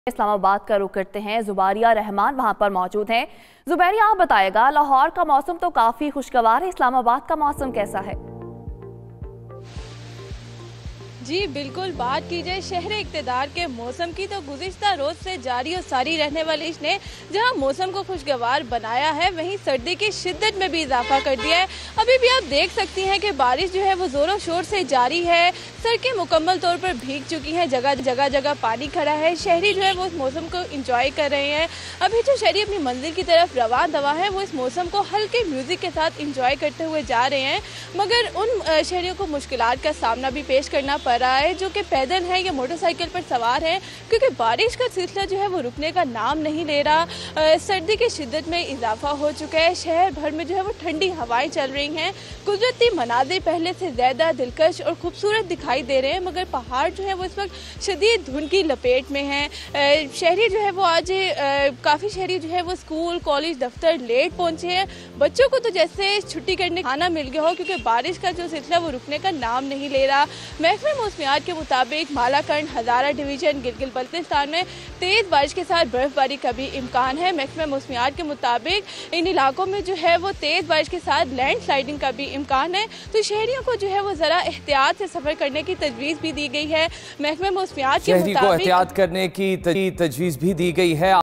इस्लामाबाद का रुख करते हैं। जुबारिया रहमान वहां पर मौजूद हैं। जुबैरिया, आप बताएगा, लाहौर का मौसम तो काफी खुशगवार है, इस्लामाबाद का मौसम कैसा है? जी बिल्कुल, बात की जाए शहर इक़्तिदार के मौसम की तो गुज़िश्ता रोज़ से जारी और सारी रहने वाली इसने जहां मौसम को खुशगवार बनाया है, वहीं सर्दी की शिद्दत में भी इजाफा कर दिया है। अभी भी आप देख सकती हैं कि बारिश जो है वो ज़ोरों शोर से जारी है। सड़कें मुकम्मल तौर पर भीग चुकी हैं, जगह जगह पानी खड़ा है। शहरी जो है वो इस मौसम को इंजॉय कर रहे हैं। अभी जो शहरी अपनी मंजिल की तरफ रवा दवा है वो इस मौसम को हल्के म्यूज़िक के साथ इंजॉय करते हुए जा रहे हैं, मगर उन शहरियों को मुश्किलात का सामना भी पेश करना पड़ रहा है जो कि पैदल हैं या मोटरसाइकिल पर सवार हैं, क्योंकि बारिश का सिलसिला जो है वो रुकने का नाम नहीं ले रहा। सर्दी की शिद्दत में इजाफा हो चुका है। शहर भर में जो है वो ठंडी हवाएं चल रही हैं। कुदरती मनाज़िर पहले से ज़्यादा दिलकश और खूबसूरत दिखाई दे रहे हैं, मगर पहाड़ जो है वो इस वक्त शदीद धुंध की लपेट में हैं। शहरी जो है वो आज काफ़ी शहरी जो है वो स्कूल कॉलेज दफ्तर लेट पहुँचे हैं। बच्चों को तो जैसे छुट्टी करने खाना मिल गया हो, क्योंकि बारिश का जो सिलसिला वो रुकने का नाम नहीं ले रहा। महकमे मौसमियात के मुताबिक मालाकंड हज़ारा डिवीज़न गिलगित बल्तिस्तान में तेज़ बारिश के साथ बर्फबारी का भी इम्कान है। महकमे मौसमियात के मुताबिक इन इलाकों में जो है वो तेज़ बारिश के साथ लैंड स्लाइडिंग का भी इम्कान है, तो शहरियों को जो है वो ज़रा एहतियात से सफ़र करने की तजवीज़ भी दी गई है। महकमे मौसमियात के मुताबिक एहतियात करने की तजवीज़ भी दी गई है।